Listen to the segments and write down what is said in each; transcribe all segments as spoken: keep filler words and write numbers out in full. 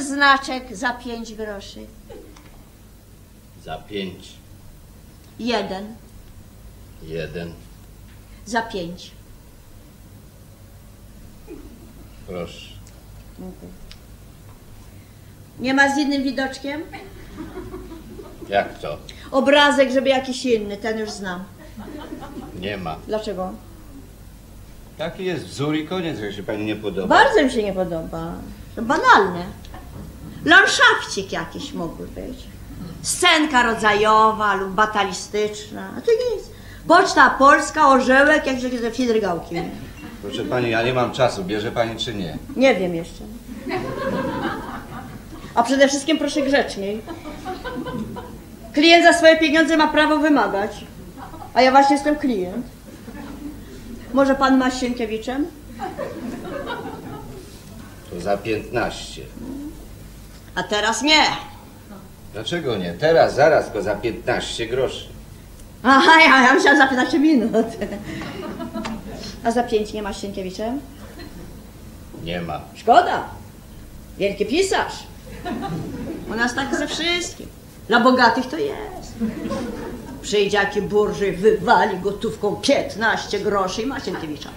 znaczek za pięć groszy. Za pięć. Jeden. Jeden. Za pięć. Proszę. Nie ma z innym widoczkiem? Jak to? Obrazek, żeby jakiś inny, ten już znam. Nie ma. Dlaczego? Taki jest wzór i koniec, jak się pani nie podoba. Bardzo mi się nie podoba. To banalne. Landszafcik jakiś mógłby być. Scenka rodzajowa lub batalistyczna. A to nic. Poczta Polska, orzełek, jak ze Fidrygałki. Proszę pani, ja nie mam czasu. Bierze pani czy nie? Nie wiem jeszcze. A przede wszystkim proszę grzeczniej. Klient za swoje pieniądze ma prawo wymagać. A ja właśnie jestem klient. Może pan ma z Sienkiewiczem? To za piętnaście. A teraz nie. Dlaczego nie? Teraz, zaraz, tylko za piętnaście groszy. Aha, ja, ja myślałam za piętnaście minut. A za pięć nie masz z Sienkiewiczem? Nie ma. Szkoda. Wielki pisarz. U nas tak ze wszystkim. Dla bogatych to jest. Przyjdzie jaki burży, wywali gotówką piętnaście groszy i ma Sienkiewicza.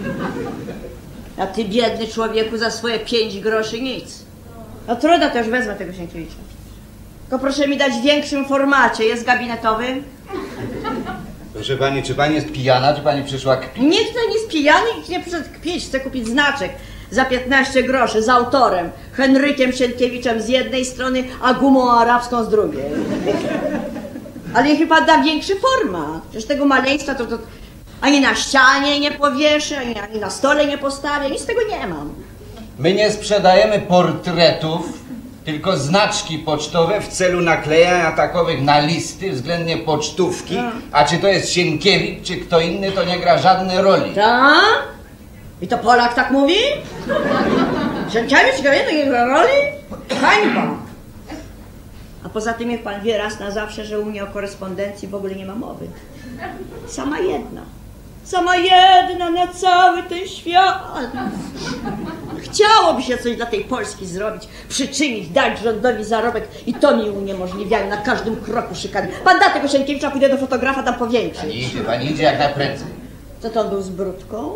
A ty, biedny człowieku, za swoje pięć groszy nic. No trudno, to już wezmę tego Sienkiewicza. Tylko proszę mi dać w większym formacie. Jest gabinetowy? Proszę pani, czy pani jest pijana, czy pani przyszła kpić? Nikt nie jest pijany, nikt nie przyszedł kpić. Chce kupić znaczek za piętnaście groszy z autorem. Henrykiem Sienkiewiczem z jednej strony, a gumą arabską z drugiej. Ale niech mi pan da większy format. Przecież tego maleństwa to, to ani na ścianie nie powieszę, ani, ani na stole nie postawię. Nic z tego nie mam. My nie sprzedajemy portretów, tylko znaczki pocztowe w celu naklejania takowych na listy, względnie pocztówki. A czy to jest Sienkiewicz, czy kto inny, to nie gra żadnej roli. Tak? I to Polak tak mówi? Sienkiewicz nie gra roli? Hańba! A poza tym niech pan wie raz na zawsze, że u mnie o korespondencji w ogóle nie ma mowy. Sama jedna. Sama jedna na cały ten świat. Chciałoby się coś dla tej Polski zrobić, przyczynić, dać rządowi zarobek i to mi uniemożliwiają na każdym kroku szykany. Pan da tego Sienkiewicza, pójdę do fotografa, tam powiększyć. Pani idzie, pani idzie jak najprędzej. Co to on był z brudką?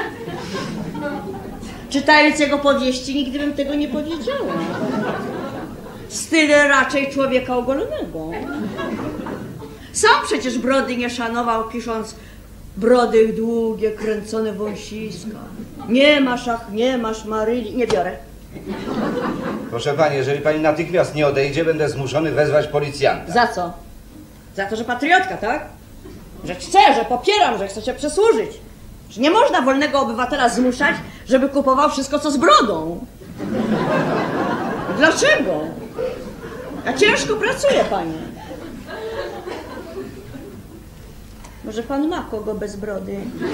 Czytając jego powieści, nigdy bym tego nie powiedziała. Styl raczej człowieka ogolonego. Sam przecież brody nie szanował, pisząc brody długie, kręcone wąsiska. Nie masz, ach, nie masz Maryli. Nie biorę. Proszę pani, jeżeli pani natychmiast nie odejdzie, będę zmuszony wezwać policjanta. Za co? Za to, że patriotka, tak? Że chcę, że popieram, że chcę się przysłużyć. Że nie można wolnego obywatela zmuszać, żeby kupował wszystko, co z brodą. Dlaczego? Ja ciężko pracuję, panie. Może pan ma kogo bez brody?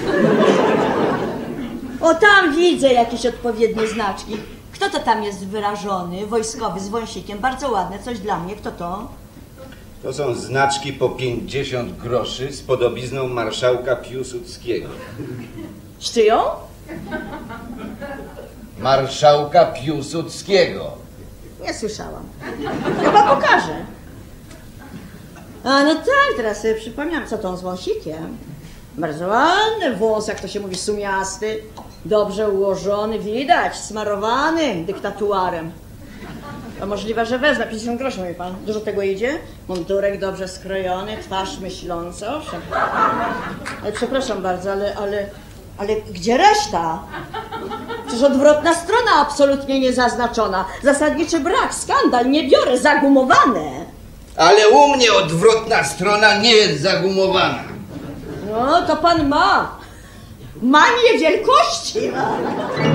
O, tam widzę jakieś odpowiednie znaczki. Kto to tam jest wyrażony? Wojskowy z wąsikiem. Bardzo ładne, coś dla mnie. Kto to? To są znaczki po pięćdziesiąt groszy z podobizną marszałka Piłsudskiego. Z czyją? Marszałka Piłsudskiego. Nie słyszałam. Chyba pokażę. A no tak, teraz sobie przypomniałam, co to on z wąsikiem. Bardzo ładny włos, jak to się mówi, sumiasty. Dobrze ułożony, widać, smarowany dyktatuarem. To możliwe, że wezmę. pięćdziesiąt groszy, mówi pan. Dużo tego idzie? Mundurek dobrze skrojony, twarz myśląca. Owszem. Ale przepraszam bardzo, ale, ale, ale gdzie reszta? Przecież odwrotna strona absolutnie niezaznaczona. Zasadniczy brak, skandal, nie biorę, zagumowane. Ale u mnie odwrotna strona nie jest zagumowana. No, to pan ma. Manię wielkości.